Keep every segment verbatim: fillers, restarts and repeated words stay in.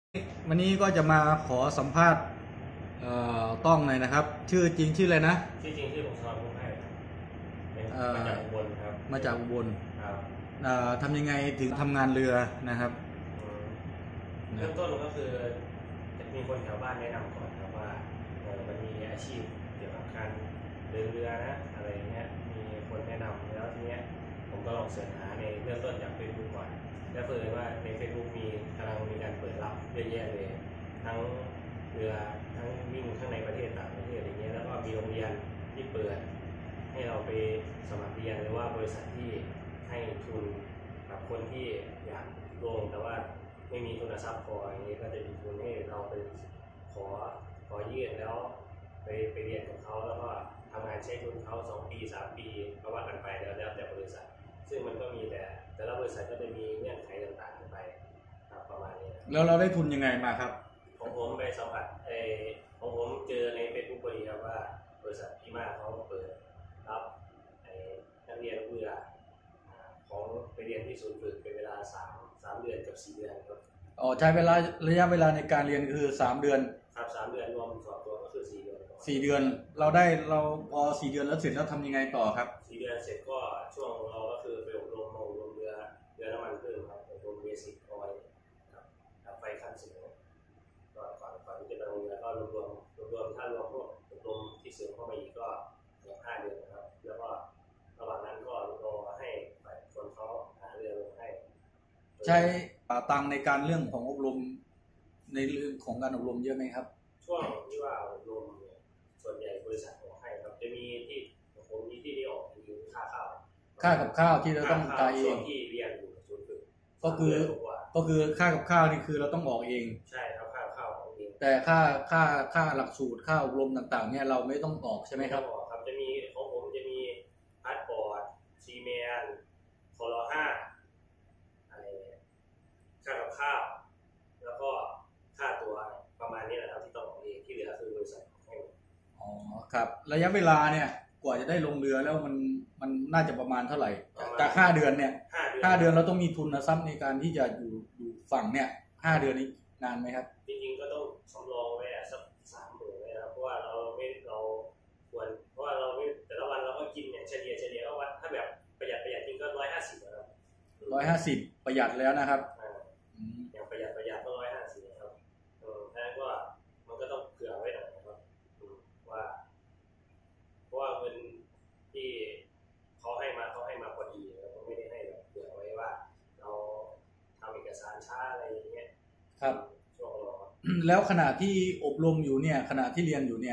วันนี้ก็จะมาขอสัมภาษณ์ต้องหน่อยนะครับชื่อจริงชื่ออะไรนะชื่อจริงชื่อผมชอนพุ่งให้เป็นมาจากอุบลครับมาจากอุบลครับทำยังไงถึงทำงานเรือนะครับเริ่มต้นก็คือจะมีคนแถวบ้านแนะนำก่อนครับว่ามันมีอาชีพเกี่ยวกับการเดินเรือนะอะไรเงี้ยมีคนแนะนำแล้วทีเนี้ยผมก็ลองเสิร์ชหาในเริ่มต้นจากเฟซบุ๊กก่อนแล้วเพิ่งว่าในเฟซบุ๊กมีกำลังมีการเปิดรับเยอะแยะเลยทั้งเรือทั้งวิ่งข้างในประเทศต่างประเทศอย่างเงี้ยแล้วก็มีโรงเรียนที่เปิดให้เราไปสมัครเรียนหรือว่าบริษัทที่ให้ทุนกับคนที่อยากลงแต่ว่าไม่มีทุนทรัพย์พออย่างนี้ก็จะมีทุนให้เราไปขอขอยื่นแล้วไปไปเรียนกับเขาแล้วก็ทำงานใช้ทุนเขาสองปีสามปีก็ว่ากันไปแล้วแล้วแต่บริษัทซึ่งมันก็มีแต่แต่ละบริษัทก็จะมีเงื่อนไขต่างๆไปครับประมาณนี้แล้วเราได้ทุนยังไงมาครับของผมไปสัมผัสเออของผมเจอในเฟซบุ๊กพอดีครับว่าบริษัทพี่มาเขาเปิดรับนักเรียนเรือของไปเรียนที่ศูนย์ฝึกเป็นเวลาสามสามเดือนกับสี่เดือนครับอ๋อใช้เวลาระยะเวลาในการเรียนคือสามเดือนครับสามเดือนรวมสอบตัวก็คือสี่เดือนสี่เดือนเราได้เราพอสี่เดือนแล้วเสร็จแล้วทำยังไงต่อครับสี่เดือนเสร็จก็ช่วงเราก็คือไปอบรมอบรมเรือเรือน้ำมันเพิ่มครับอบรมเบสิกออยล์ครับดับไฟขั้นสูงก่อนก่อนก่อนที่จะไปลงเรือก็รวมรวมรวมถ้ารวมพวกอบรมที่เสริมเข้ามาอีกก็อย่างห้าเดือนนะครับแล้วก็ระหว่างนั้นก็รอให้ฝ่ายคนเขาหาเรือลงให้ใช้ตังในการเรื่องของอบรมในเรื่องของการอบรมเยอะไหมครับช่วงที่ว่าอบรมเนี่ยส่วนใหญ่บริษัทออกให้ครับจะมีที่ผมมีที่ที่ออกคือค่าข้าวค่ากับข้าวที่เราต้องจ่ายเองที่เรียนอยู่ศูนย์ฝึกก็คือก็คือค่ากับข้าวนี่คือเราต้องออกเองใช่ครับค่าข้าวของเองแต่ค่าค่าค่าหลักสูตรค่าอบรมต่างๆเนี่ยเราไม่ต้องออกใช่ไหมครับครับจะมีของผมจะมีพาสปอร์ตซีเมนคอร์ห้าอะไรค่ากับข้าวแล้วก็ค่าตัวประมาณนี้แหละครับที่ต้องออกเองที่เหลือคือบริษัทให้อ๋อครับระยะเวลาเนี่ยกว่าจะได้ลงเรือแล้วมันมันน่าจะประมาณเท่าไหร่จากห้าเดือนเนี่ยห้าเดือนเราต้องมีทุนทรัพย์ในการที่จะอยู่อยู่ฝั่งเนี่ยห้าเดือนนี้นานไหมครับจริงๆก็ต้องสำรองไว้สักสามหมื่นเลยครับเพราะว่าเราไม่เราควรเพราะว่าเราไม่แต่ละวันเราก็กินอย่างเฉลี่ยเฉลี่ยก็ว่าถ้าแบบประหยัดประหยัดจริงก็ร้อยห้าสิบนะครับร้อยห้าสิบประหยัดแล้วนะครับอย่างประหยัดประหยัดก็ร้อยห้าสิบนะครับเออแทนก็มันก็ต้องเผื่อไว้หน่อยนะครับว่าเพราะว่าเงินที่เขาให้มาเขาให้มาพอดีเราไม่ได้ให้แบบเผื่อไว้ว่าเราทำเอกสารช้าอะไรอย่างเงี้ยครับแล้วขณะที่อบรมอยู่เนี่ยขณะที่เรียนอยู่เนี่ย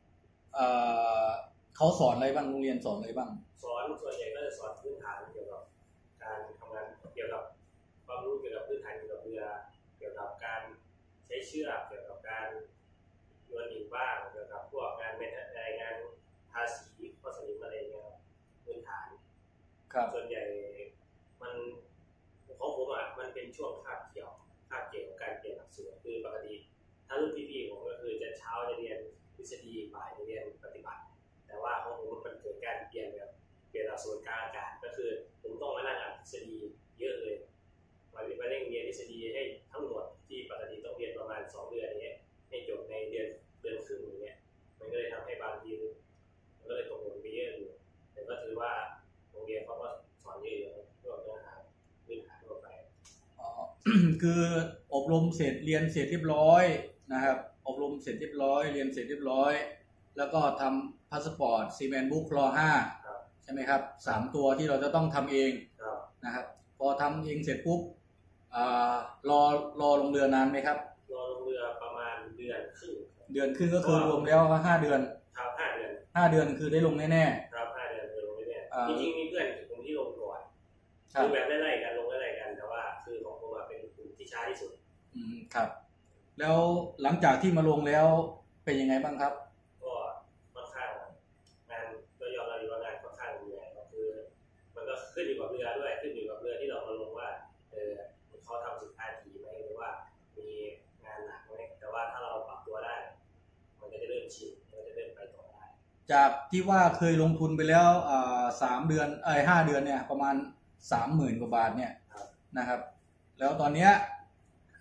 เขาสอนอะไรบ้างโรงเรียนสอนอะไรบ้างสอนส่วนใหญ่ก็จะสอนพื้นฐานเกี่ยวกับการทำงานเกี่ยวกับความรู้เกี่ยวกับพื้นฐานเกี่ยวกับเรือเกี่ยวกับการใช้เชือกเกี่ยวกับการโยนหินบ้างเกี่ยวกับพวกงานเป็นรายงานภาษีข้อสนิมอะไรเงี้ยครับพื้นฐานครับส่วนใหญ่มันของผมอ่ะมันเป็นช่วงคาบเกี่ยวคาบเกี่ยวกับการเปลี่ยนหลักสูตรคือปกติถ้ารุ่นพี่ๆผมก็คือจะเช้าจะเรียนทฤษฎีบ่ายจะเรียนปฏิบัติแต่ว่าของผมมันเกิดการเปลี่ยนแบบเปลี่ยนหลักสูตรกลางอากาศก็คือผมต้องมานั่งอ่านทฤษฎีเยอะเลยมาเรียนมาเร่งเรียนทฤษฎีให้ทั้งหมดที่ปกติต้องเรียนประมาณสองเดือนนี้ให้จบในเดือนเดือนครึ่งอย่างเงี้ยมันก็เลยทำให้บางทีมันก็เลยตกหล่นไปเยอะอยู่แต่ก็ถือว่าโรงเรียนเขาก็สอนเยอะอยู่เพื่อเนื้อหาพื้นฐานทั่วไปอ๋อคืออบรมเสร็จเรียนเสร็จเรียบร้อยนะครับอบรมเสร็จเรียบร้อยเรียนเสร็จเรียบร้อยแล้วก็ทำพาสปอร์ตซีแมนบุ๊กรอห้าใช่ไหมครับสามตัวที่เราจะต้องทำเองนะครับพอทำเองเสร็จปุ๊บรอรอลงเรือนานไหมครับรอลงเรือประมาณเดือนครึ่งเดือนครึ่งก็คือรวมแล้วห้าเดือนครับห้าเดือนห้าเดือนคือได้ลงแน่ๆครับห้าเดือนคือลงแน่ๆจริงๆมีเพื่อนกลุ่มที่ลงก่อนคือแบบไล่ๆกันลงไล่ๆกันแต่ว่าคือของผมเป็นกลุ่มที่ช้าที่สุดอืมครับแล้วหลังจากที่มาลงแล้วเป็นยังไงบ้างครับก็ค่อนข้างงานก็ยอมรับว่างานค่อนข้างเหนื่อยก็คือมันก็ขึ้นอยู่กับเรือด้วยขึ้นอยู่กับเรือที่เรามาลงว่าเออเขาทำสิบห้าทีไหมหรือว่ามีงานหนักไหมแต่ว่าถ้าเราปรับตัวได้มันก็จะเริ่มชินมันจะเริ่มไปต่อได้จากที่ว่าเคยลงทุนไปแล้วอ่าสามเดือนเอ้ยห้าเดือนเนี่ยประมาณสามหมื่นกว่าบาทเนี่ยนะครับแล้วตอนเนี้ยค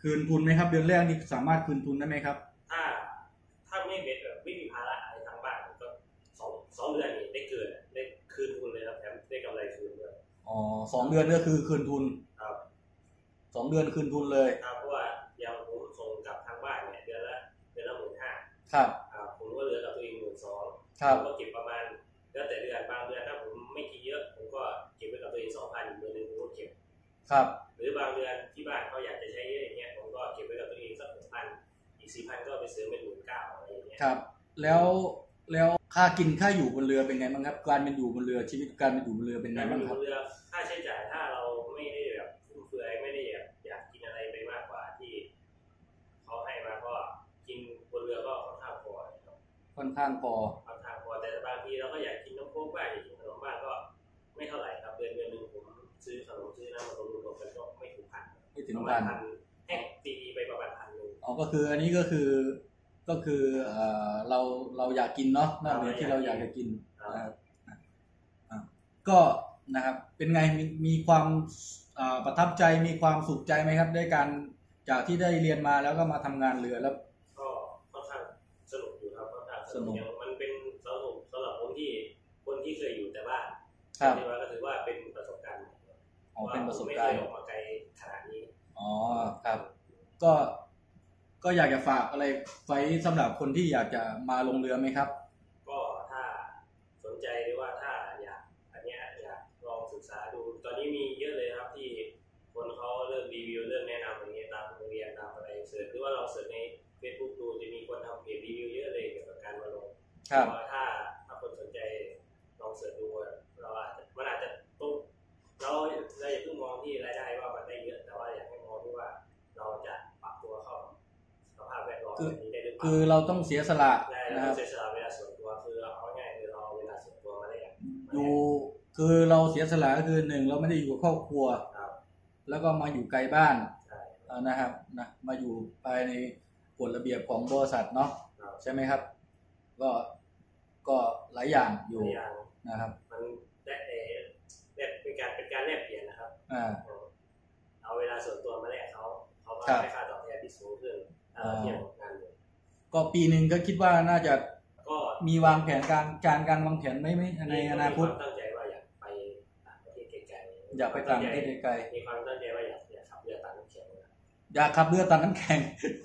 คืนทุนไหมครับเดือนแรกนี่สามารถคืนทุนได้ไหมครับถ้าถ้าไม่เม็ดแบบไม่มีภาระอะไรทางบ้านก็สองสองเดือนนี่ได้เกินได้คืนทุนเลยครับแถมได้กำไรคืนด้วยอ๋อสองเดือนก็คือคืนทุนครับสองเดือนคืนทุนเลยครับเพราะว่าอย่างผมส่งกับทางบ้านเนี่ยเดือนละเดือนละหมื่นห้าครับผมก็เหลือกับตัวเองหมื่นสองผมก็เก็บประมาณแล้วแต่เดือนบางเดือนถ้าผมไม่คิดเยอะผมก็เก็บไว้กับตัวเองสองพันอีกเดือนนึงผมก็เก็บครับหรือบางเดือนที่บ้านเขาอยากจะใช้เยอะอย่างเงี้ยผมก็เก็บไว้กับตัวเองสักหกพันอีกสี่พันก็ไปซื้อเป็นหมื่นเก้าอะไรอย่างเงี้ยครับแล้วแล้วค่ากินค่าอยู่บนเรือเป็นไงบ้างครับการเป็นอยู่บนเรือชีวิตการเป็นอยู่บนเรือเป็นไงบ้างครับบนเรือค่าใช้จ่ายถ้าเราไม่ได้แบบฟุ่มเฟือยไม่ได้อยากกินอะไรไปมากกว่าที่เขาให้มาก็กินบนเรือก็ค่อนข้างพอค่อนข้างพอค่อนข้างพอแต่บางทีเราก็อยากกินน้ำโค้กบ้างอยากกินขนมบ้างก็ไม่เท่าไหร่ครับเดือนเดือนนึงผมซื้อขนมซื้อน้ำมาตุนรวมกันก็ไม่ถึงพันไม่ถึงพันแห้งตีไปประมาณพันนึงอ๋อก็คืออันนี้ก็คือก็คือเอ่อเราเราอยากกินเนาะนอกเหนือที่เราอยากจะกินนะครับก็นะครับเป็นไงมีมีความประทับใจมีความสุขใจไหมครับด้วยการจากที่ได้เรียนมาแล้วก็มาทำงานเรือแล้วก็ค่อนข้างสนุกอยู่ครับค่อนข้างสนุกมันเป็นสนุกสำหรับคนที่คนที่เคยอยู่แต่บ้านที่ว่าก็ถือว่าเป็นประสบการณ์อ๋อเป็นประสบการณ์ไม่เคยออกมาไกลขนาดนี้อ๋อครับก็ก็อยากจะฝากอะไรไว้สำหรับคนที่อยากจะมาลงเรือไหมครับก็ถ้าสนใจหรือว่าถ้าอยากอันนี้อยากลองศึกษาดูตอนนี้มีเยอะเลยครับที่คนเขาเริ่มรีวิวเริ่มแนะนำอย่างเงี้ยตามโรงเรียนตามอะไรเสิร์ชหรือว่าเราเสิร์ชใน Facebook ดูจะมีคนทำเพจรีวิวเยอะเลยเกี่ยวกับการมาลงว่าถ้าถ้าคนสนใจลองเสิร์ชดูเราอาจจะมันอาจจะต้องเราเราอย่าเพิ่งมองที่รายได้ว่ามันได้เยอะแต่ว่าอยากให้มองที่ว่าเราจะปรับตัวเข้าสภาพแวดล้อมนี้ได้หรือเปล่าคือเราต้องเสียสละนะครับเสียสละเวลาส่วนตัวคือเอาง่ายคือเราเวลาส่วนตัวมาได้อยู่คือเราเสียสละก็คือหนึ่งเราไม่ได้อยู่กับครอบครัวแล้วก็มาอยู่ไกลบ้านนะครับนะมาอยู่ภายในกฎระเบียบของบริษัทเนาะใช่ไหมครับก็ก็หลายอย่างอยู่นะครับมันได้เป็นการเป็นการแลกเปลี่ยนนะครับเอาเวลาส่วนตัวมาแลกเขาเขามาให้ค่าตอบแทนที่สูงขึ้นเทียบกับงานเลยก็ปีหนึ่งก็คิดว่าน่าจะก็มีวางแผนการการการวางแผนไหมไหมในอนาคตตั้งใจว่าอยากไปต่างประเทศไกลๆอยากไปต่างประเทศไกลๆมีความตั้งใจว่าอยากอยากขับเรือตัดน้ำแข็งอยากขับเรือตัดน้ำแข็ง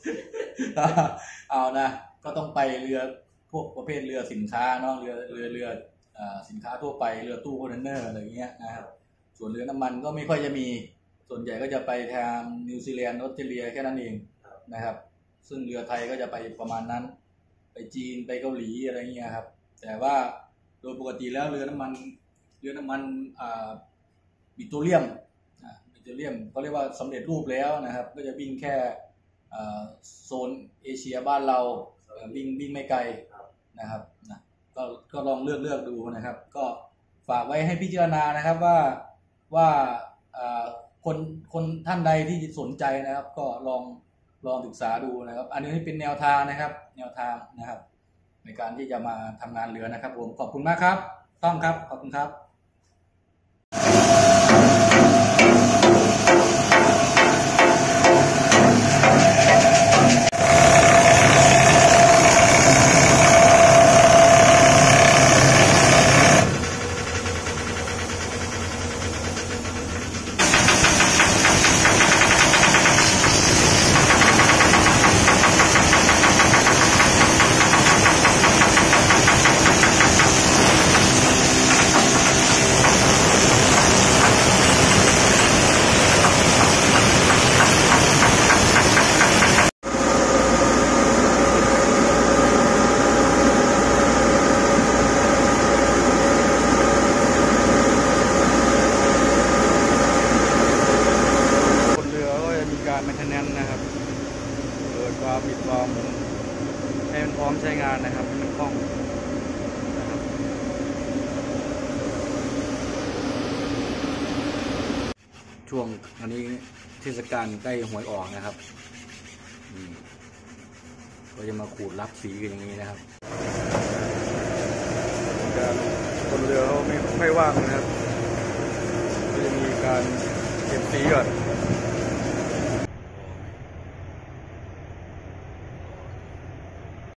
เอานะก็ต้องไปเรือพวกประเภทเรือสินค้าเนาะเรือเรือเรือสินค้าทั่วไปเรือตู้คอนเทนเนอร์อะไรเงี้ยนะครับส่วนเรือน้ำมันก็ไม่ค่อยจะมีส่วนใหญ่ก็จะไปทางนิวซีแลนด์ออสเตรเลียแค่นั้นเองนะครับซึ่งเรือไทยก็จะไปประมาณนั้นไปจีนไปเกาหลีอะไรเงี้ยครับแต่ว่าโดยปกติแล้วเรือน้ำมันเรือน้ำมันปิโตรเลียมปิโตรเลียมเขาเรียกว่าสำเร็จรูปแล้วนะครับก็จะวิ่งแค่โซนเอเชียบ้านเราวิ่งวิ่งไม่ไกลนะครับนะก็ก็ลองเลือกเลือกดูนะครับก็ฝากไว้ให้พิจารณานะครับว่าว่าคนคนท่านใดที่สนใจนะครับก็ลองลองศึกษาดูนะครับอันนี้เป็นแนวทางนะครับแนวทางนะครับในการที่จะมาทำงานเรือนะครับผมขอบคุณมากครับต้อมครับขอบคุณครับปิดวาล์วให้มันพร้อมใช้งานนะครับให้มันคล่องนะครับช่วงอันนี้เทศกาลใกล้หวยออกนะครับก็จะมาขูดรับสีกันอย่างนี้นะครับการคนเรือเขาไม่ไม่ว่างนะครับก็จะมีการเก็บสีก่อน